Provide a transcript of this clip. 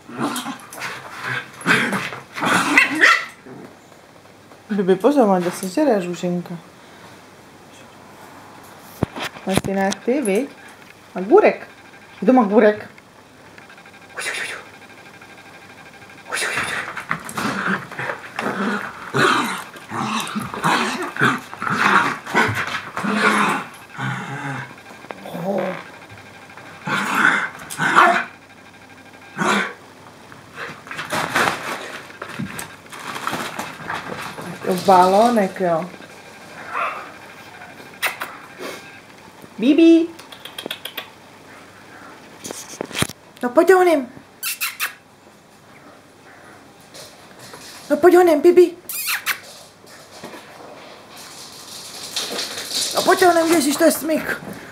Bibi, pozor, majd ezt gyere, Zsuzsinka. Martina, ty, viď? Magburek. Jdu Magburek. Balónek, jo. Bibi. No pojď honem. No pojď honem, Bibi. No pojď honem, ježiš, to je smích.